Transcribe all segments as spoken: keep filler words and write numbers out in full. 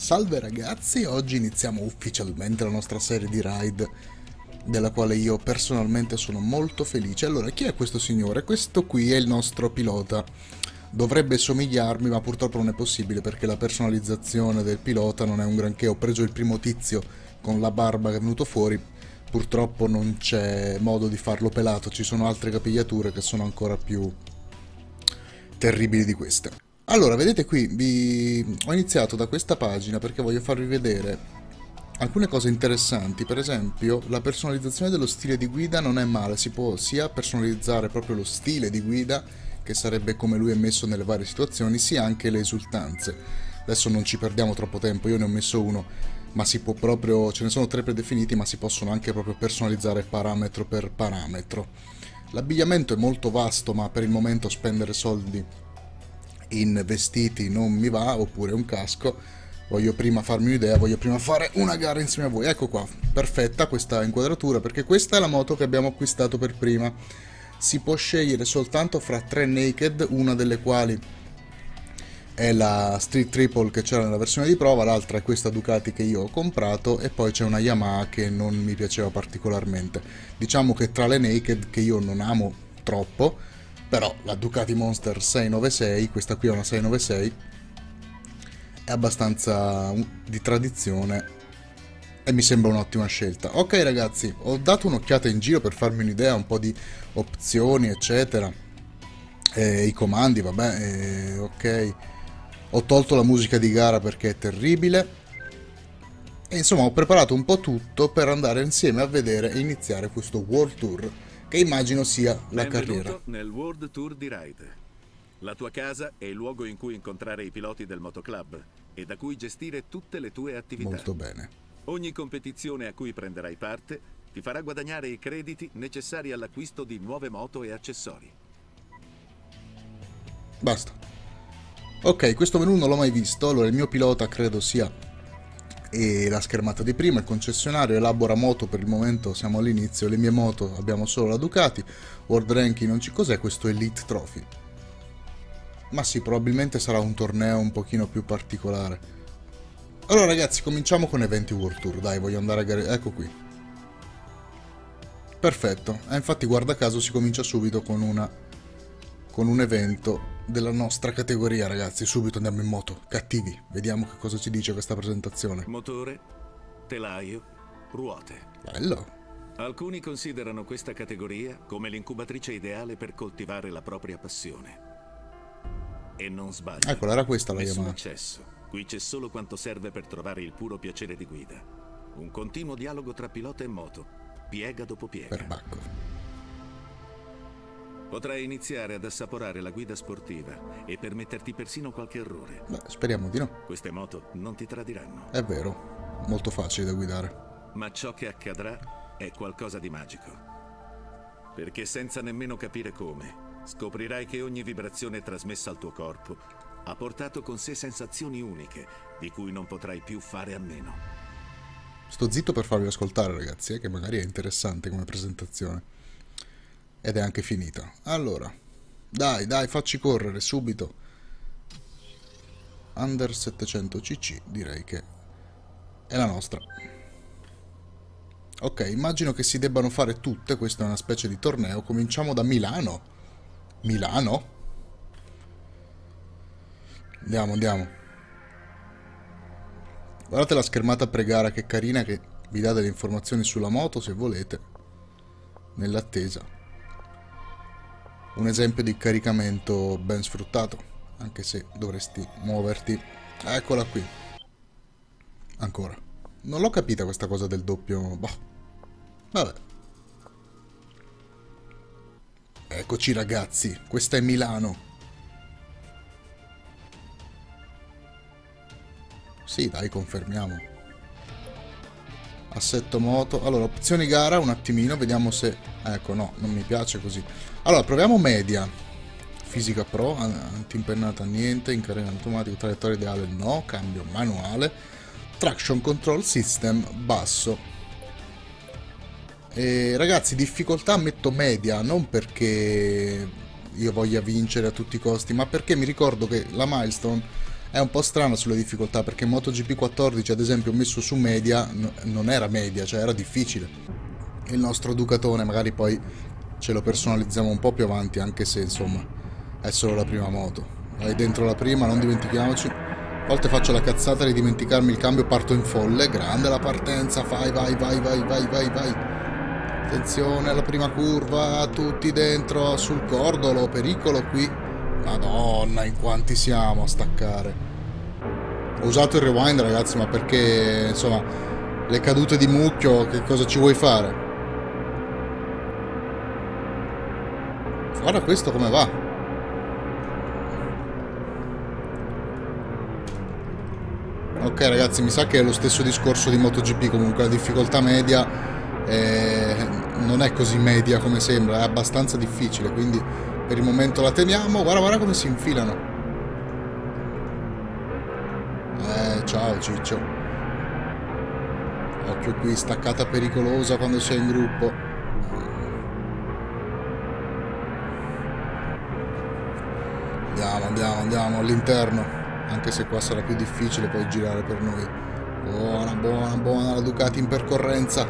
Salve ragazzi, oggi iniziamo ufficialmente la nostra serie di raid della quale io personalmente sono molto felice. Allora, chi è questo signore? Questo qui è il nostro pilota. Dovrebbe somigliarmi, ma purtroppo non è possibile perché la personalizzazione del pilota non è un granché. Ho preso il primo tizio con la barba che è venuto fuori, purtroppo non c'è modo di farlo pelato, ci sono altre capigliature che sono ancora più terribili di queste. Allora, vedete qui, vi... ho iniziato da questa pagina perché voglio farvi vedere alcune cose interessanti. Per esempio, la personalizzazione dello stile di guida non è male, si può sia personalizzare proprio lo stile di guida, che sarebbe come lui è messo nelle varie situazioni, sia anche le esultanze. Adesso non ci perdiamo troppo tempo, io ne ho messo uno, ma si può proprio, ce ne sono tre predefiniti, ma si possono anche proprio personalizzare parametro per parametro. L'abbigliamento è molto vasto, ma per il momento spendere soldi in vestiti non mi va, oppure un casco. Voglio prima farmi un'idea, voglio prima fare una gara insieme a voi. Ecco qua, perfetta questa inquadratura, perché questa è la moto che abbiamo acquistato per prima. Si può scegliere soltanto fra tre naked, una delle quali è la Street Triple che c'era nella versione di prova, l'altra è questa Ducati che io ho comprato, e poi c'è una Yamaha che non mi piaceva particolarmente. Diciamo che tra le naked, che io non amo troppo, però la Ducati Monster sei nove sei, questa qui è una sei nove sei, è abbastanza di tradizione e mi sembra un'ottima scelta. Ok ragazzi, ho dato un'occhiata in giro per farmi un'idea, un po' di opzioni eccetera, e i comandi, vabbè, e ok, ho tolto la musica di gara perché è terribile, e insomma ho preparato un po' tutto per andare insieme a vedere e iniziare questo World Tour, che immagino sia la Benvenuto carriera. nel World Tour di Ride. La tua casa è il luogo in cui incontrare i piloti del motoclub e da cui gestire tutte le tue attività. Molto bene. Ogni competizione a cui prenderai parte ti farà guadagnare i crediti necessari all'acquisto di nuove moto e accessori. Basta. Ok, questo menu non l'ho mai visto. Allora, il mio pilota credo sia e la schermata di prima. Il concessionario elabora moto, per il momento siamo all'inizio. Le mie moto abbiamo solo la Ducati. World Ranking non ci... Cos'è questo Elite Trophy? Ma sì, probabilmente sarà un torneo un pochino più particolare. Allora ragazzi, cominciamo con eventi World Tour. Dai, voglio andare a gare... Ecco qui. Perfetto. E infatti, guarda caso, si comincia subito con una... con un evento della nostra categoria, ragazzi. Subito andiamo in moto. Cattivi. Vediamo che cosa ci dice questa presentazione. Motore, telaio, ruote. Bello. Alcuni considerano questa categoria come l'incubatrice ideale per coltivare la propria passione. E non sbaglio. Ecco, era questa la Nessun Yamaha. eccesso. Qui c'è solo quanto serve per trovare il puro piacere di guida. Un continuo dialogo tra pilota e moto, piega dopo piega. Perbacco. Potrai iniziare ad assaporare la guida sportiva e permetterti persino qualche errore. Beh, speriamo di no. Queste moto non ti tradiranno. È vero. Molto facile da guidare. Ma ciò che accadrà è qualcosa di magico. Perché senza nemmeno capire come, scoprirai che ogni vibrazione trasmessa al tuo corpo ha portato con sé sensazioni uniche di cui non potrai più fare a meno. Sto zitto per farvi ascoltare, ragazzi, eh, che magari è interessante come presentazione. Ed è anche finita. Allora, dai, dai, facci correre subito. Under settecento cc, direi che è la nostra. Ok, immagino che si debbano fare tutte, questa è una specie di torneo. Cominciamo da Milano. Milano? Andiamo, andiamo. Guardate la schermata pre-gara che carina, che vi dà delle informazioni sulla moto se volete, nell'attesa. Un esempio di caricamento ben sfruttato, anche se dovresti muoverti. Eccola qui. Ancora. Non l'ho capita questa cosa del doppio. Boh. Vabbè. Eccoci ragazzi, questa è Milano. Sì, dai, confermiamo. Assetto moto. Allora, opzioni gara, un attimino, vediamo se... Ecco, no, non mi piace così. Allora, proviamo media. Fisica pro, antiimpennata niente, incarina automatico, traiettoria ideale no, cambio manuale. Traction control system, basso. E ragazzi, difficoltà metto media, non perché io voglia vincere a tutti i costi, ma perché mi ricordo che la milestone È un po' strana sulle difficoltà, perché in MotoGP quattordici, ad esempio, messo su media, n- non era media, cioè era difficile. Il nostro Ducatone magari poi ce lo personalizziamo un po' più avanti, anche se, insomma, è solo la prima moto. Vai dentro la prima, non dimentichiamoci. A volte faccio la cazzata di dimenticarmi il cambio, parto in folle. Grande la partenza, vai, vai, vai, vai, vai, vai, vai. Attenzione alla prima curva, tutti dentro sul cordolo, pericolo qui. Madonna, in quanti siamo a staccare. Ho usato il rewind, ragazzi, ma perché, insomma, le cadute di mucchio, che cosa ci vuoi fare? Guarda questo come va. Ok, ragazzi, mi sa che è lo stesso discorso di MotoGP. Comunque la difficoltà media eh, non è così media come sembra, è abbastanza difficile, quindi per il momento la teniamo. Guarda, guarda come si infilano. Eh, ciao Ciccio. Occhio qui, staccata pericolosa quando sei in gruppo. Andiamo, andiamo, andiamo all'interno. Anche se qua sarà più difficile poi girare per noi. Buona, buona, buona la Ducati in percorrenza.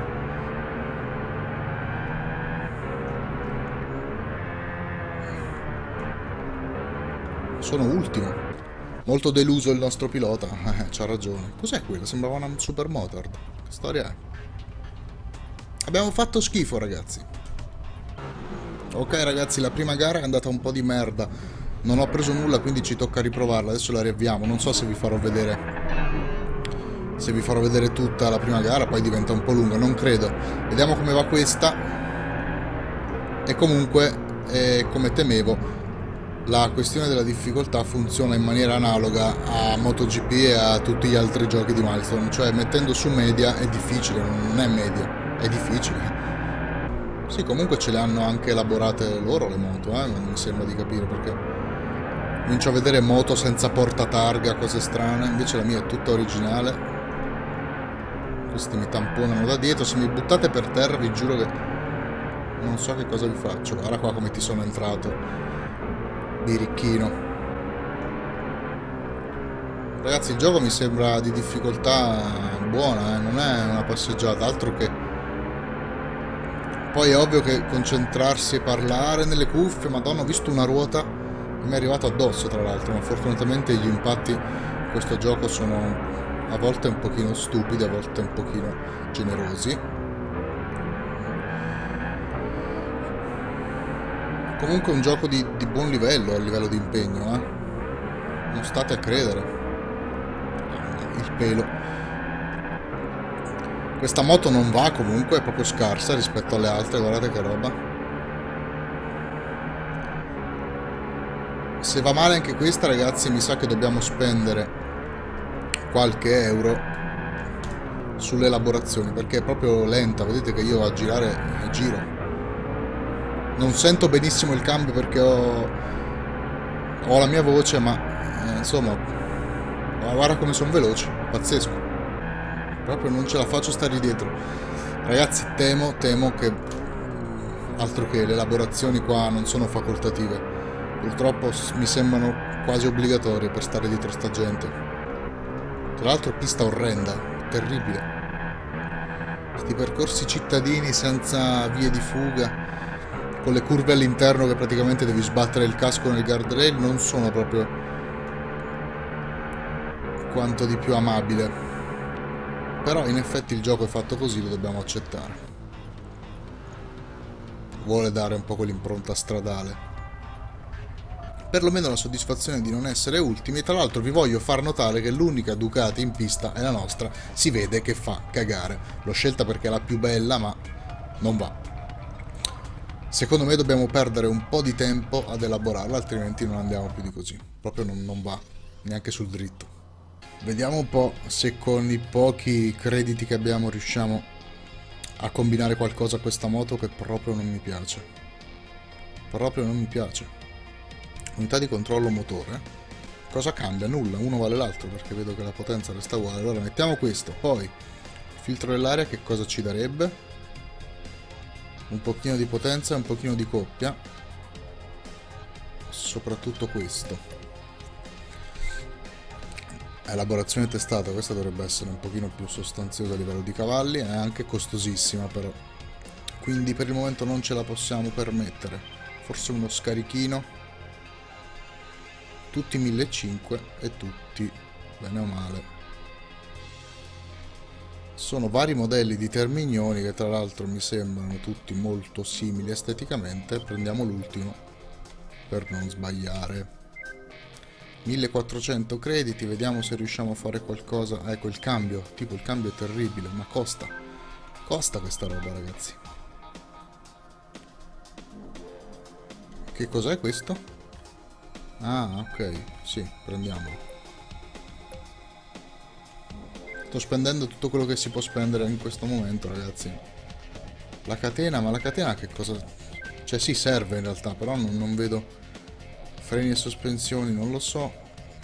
Sono ultimo. Molto deluso il nostro pilota. Eh, c'ha ragione. Cos'è quello? Sembrava una super motard. Che storia è? Abbiamo fatto schifo, ragazzi. Ok, ragazzi, la prima gara è andata un po' di merda. Non ho preso nulla, quindi ci tocca riprovarla. Adesso la riavviamo. Non so se vi farò vedere Se vi farò vedere tutta la prima gara, poi diventa un po' lunga. Non credo. Vediamo come va questa. E comunque, eh, come temevo, la questione della difficoltà funziona in maniera analoga a MotoGP e a tutti gli altri giochi di Milestone. Cioè, mettendo su media è difficile. Non è media, è difficile. Sì, comunque ce le hanno anche elaborate loro le moto, eh? Non mi sembra di capire, perché comincio a vedere moto senza portatarga, cose strane. Invece la mia è tutta originale. Questi mi tamponano da dietro. Se mi buttate per terra vi giuro che non so che cosa vi faccio. Guarda qua come ti sono entrato, birichino. Ragazzi, il gioco mi sembra di difficoltà buona, eh? Non è una passeggiata, altro che... Poi è ovvio che concentrarsi e parlare nelle cuffie. Madonna, ho visto una ruota, mi è arrivato addosso tra l'altro, ma fortunatamente gli impatti in questo gioco sono a volte un pochino stupidi, a volte un pochino generosi. Comunque è un gioco di, di buon livello a livello di impegno, eh? Non state a credere. Il pelo. Questa moto non va comunque, è proprio scarsa rispetto alle altre, guardate che roba. Se va male anche questa, ragazzi, mi sa che dobbiamo spendere qualche euro sulle elaborazioni, perché è proprio lenta. Vedete che io a girare giro. Non sento benissimo il cambio perché ho, ho la mia voce, ma eh, insomma, guarda come sono veloci, pazzesco. Proprio non ce la faccio stare dietro. Ragazzi, temo, temo che altro che le elaborazioni qua non sono facoltative. Purtroppo mi sembrano quasi obbligatorie per stare dietro sta gente. Tra l'altro pista orrenda, terribile. Questi percorsi cittadini senza vie di fuga, con le curve all'interno che praticamente devi sbattere il casco nel guardrail, non sono proprio quanto di più amabile. Però in effetti il gioco è fatto così, lo dobbiamo accettare. Vuole dare un po' quell'impronta stradale. Perlomeno la soddisfazione di non essere ultimi. Tra l'altro vi voglio far notare che l'unica Ducati in pista è la nostra. Si vede che fa cagare. L'ho scelta perché è la più bella, ma non va. Secondo me dobbiamo perdere un po' di tempo ad elaborarla, altrimenti non andiamo più di così. Proprio non, non va, neanche sul dritto. Vediamo un po' se con i pochi crediti che abbiamo riusciamo a combinare qualcosa a questa moto, che proprio non mi piace. Proprio non mi piace. Unità di controllo motore. Cosa cambia? Nulla, uno vale l'altro perché vedo che la potenza resta uguale. Allora mettiamo questo, poi filtro dell'aria che cosa ci darebbe? Un pochino di potenza e un pochino di coppia. Soprattutto questo. Elaborazione testata, questa dovrebbe essere un pochino più sostanziosa a livello di cavalli, è anche costosissima però, quindi per il momento non ce la possiamo permettere. Forse uno scarichino, tutti millecinquecento e tutti bene o male. Sono vari modelli di Terminioni che tra l'altro mi sembrano tutti molto simili esteticamente. Prendiamo l'ultimo per non sbagliare. millequattrocento crediti, vediamo se riusciamo a fare qualcosa. Ecco il cambio, tipo il cambio è terribile, ma costa. Costa questa roba, ragazzi. Che cos'è questo? Ah, ok, sì, prendiamolo. Sto spendendo tutto quello che si può spendere in questo momento, ragazzi. La catena, ma la catena che cosa... Cioè sì, serve in realtà, però non, non vedo... Freni e sospensioni, non lo so.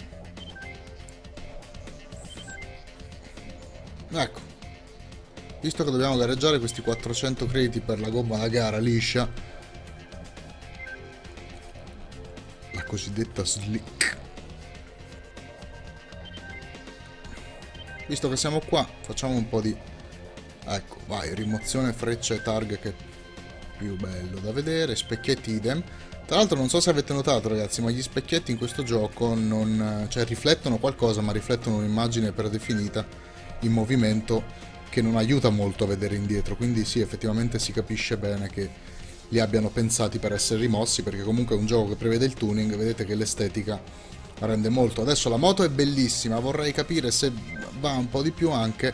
Ecco. Visto che dobbiamo gareggiare questi quattrocento crediti per la gomma da gara liscia, la cosiddetta slick, visto che siamo qua, facciamo un po' di... Ecco, vai, rimozione freccia e targhe, che è più bello da vedere. Specchietti idem. Tra l'altro non so se avete notato, ragazzi, ma gli specchietti in questo gioco non... cioè riflettono qualcosa, ma riflettono un'immagine predefinita in movimento che non aiuta molto a vedere indietro. Quindi sì, effettivamente si capisce bene che li abbiano pensati per essere rimossi, perché comunque è un gioco che prevede il tuning. Vedete che l'estetica rende molto. Adesso la moto è bellissima, vorrei capire se va un po' di più anche,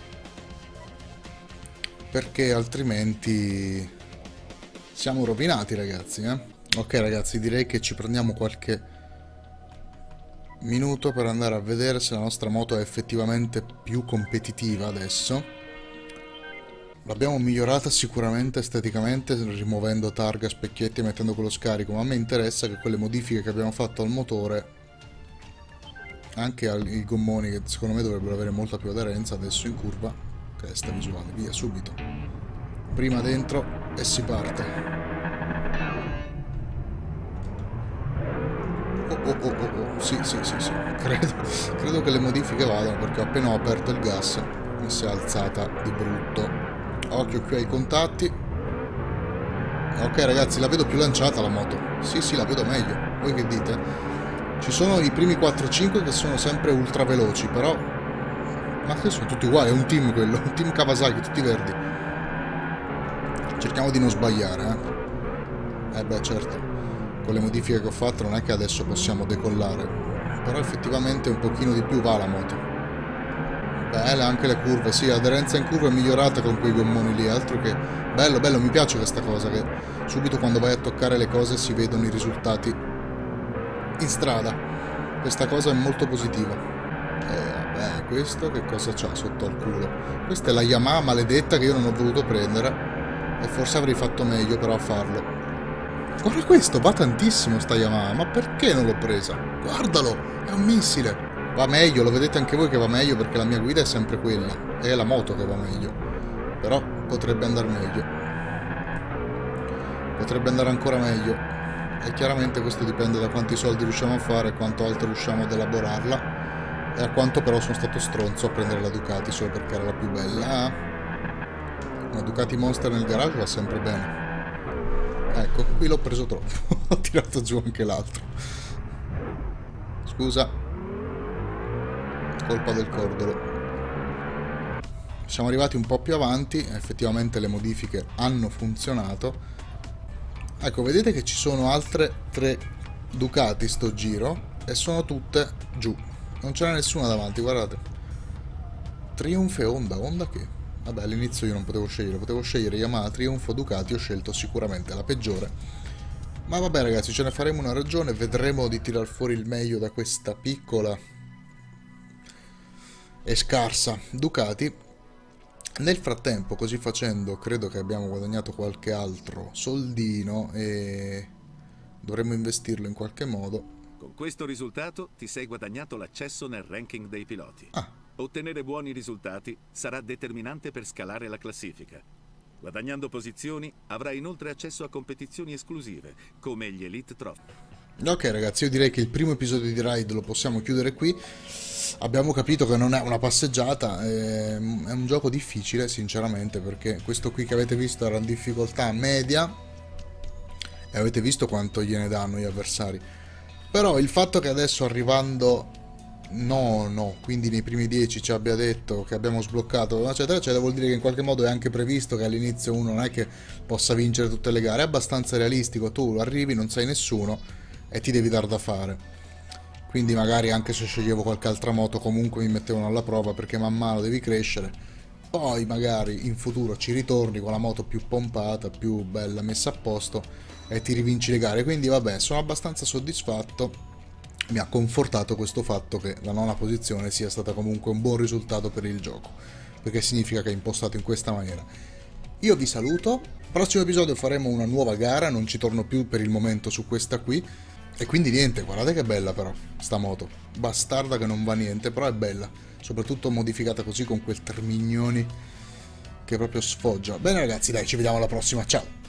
perché altrimenti siamo rovinati, ragazzi, eh? Ok, ragazzi, direi che ci prendiamo qualche minuto per andare a vedere se la nostra moto è effettivamente più competitiva adesso. L'abbiamo migliorata sicuramente esteticamente, rimuovendo targa, specchietti e mettendo quello scarico, ma a me interessa che quelle modifiche che abbiamo fatto al motore, anche ai gommoni, che secondo me dovrebbero avere molta più aderenza adesso in curva. Testa visuale, via, subito. Prima dentro e si parte. Oh, oh, oh, oh, oh. Sì, sì, sì, sì. Credo, credo che le modifiche vadano, perché appena ho aperto il gas mi si è alzata di brutto. Occhio qui ai contatti. Ok, ragazzi, la vedo più lanciata la moto. Sì, sì, la vedo meglio. Voi che dite? Ci sono i primi quattro cinque che sono sempre ultra veloci, però... Ma che sono tutti uguali, è un team quello, un team Kawasaki, tutti verdi. Cerchiamo di non sbagliare, eh. Eh beh, certo. Con le modifiche che ho fatto non è che adesso possiamo decollare, però effettivamente un pochino di più va la moto. Bella anche le curve, sì, l'aderenza in curva è migliorata con quei gommoni lì, altro che... Bello, bello, mi piace questa cosa, che subito quando vai a toccare le cose si vedono i risultati in strada. Questa cosa è molto positiva. E vabbè, questo che cosa c'ha sotto al culo? Questa è la Yamaha maledetta che io non ho voluto prendere, e forse avrei fatto meglio però a farlo. Guarda questo, va tantissimo sta Yamaha, ma perché non l'ho presa? Guardalo, è un missile. Va meglio, lo vedete anche voi che va meglio, perché la mia guida è sempre quella. È la moto che va meglio. Però potrebbe andare meglio. Potrebbe andare ancora meglio. E chiaramente questo dipende da quanti soldi riusciamo a fare e quanto altro riusciamo ad elaborarla. E a quanto però sono stato stronzo a prendere la Ducati solo perché era la più bella. Una Ducati Monster nel garage va sempre bene. Ecco, qui l'ho preso troppo. Ho tirato giù anche l'altro. Scusa. Colpa del cordolo. Siamo arrivati un po' più avanti. Effettivamente le modifiche hanno funzionato. Ecco, vedete che ci sono altre tre Ducati sto giro, e sono tutte giù. Non ce n'è nessuna davanti, guardate. Triumph e Honda. Honda che... Vabbè, all'inizio io non potevo scegliere, potevo scegliere Yamaha, Triumph o Ducati, ho scelto sicuramente la peggiore. Ma vabbè, ragazzi, ce ne faremo una ragione, vedremo di tirar fuori il meglio da questa piccola e scarsa Ducati. Nel frattempo, così facendo, credo che abbiamo guadagnato qualche altro soldino e dovremmo investirlo in qualche modo. Con questo risultato ti sei guadagnato l'accesso nel ranking dei piloti. Ah. Ottenere buoni risultati sarà determinante per scalare la classifica. Guadagnando posizioni avrai inoltre accesso a competizioni esclusive, come gli Elite Trophy. Ok ragazzi, io direi che il primo episodio di Ride lo possiamo chiudere qui. Abbiamo capito che non è una passeggiata, è è un gioco difficile sinceramente, perché questo qui che avete visto era in difficoltà media e avete visto quanto gliene danno gli avversari. Però il fatto che adesso arrivando, no, no, quindi nei primi dieci ci abbia detto che abbiamo sbloccato, eccetera, eccetera, vuol dire che in qualche modo è anche previsto che all'inizio uno non è che possa vincere tutte le gare, è abbastanza realistico, tu arrivi, non sai nessuno e ti devi dar da fare. Quindi magari anche se sceglievo qualche altra moto comunque mi mettevano alla prova perché man mano devi crescere. Poi magari in futuro ci ritorni con la moto più pompata, più bella, messa a posto e ti rivinci le gare. Quindi vabbè, sono abbastanza soddisfatto. Mi ha confortato questo fatto che la nona posizione sia stata comunque un buon risultato per il gioco, perché significa che è impostato in questa maniera. Io vi saluto, prossimo episodio faremo una nuova gara, non ci torno più per il momento su questa qui. E quindi niente, guardate che bella però, sta moto. Bastarda che non va niente, però è bella. Soprattutto modificata così con quel Termignoni che proprio sfoggia. Bene ragazzi, dai, ci vediamo alla prossima, ciao!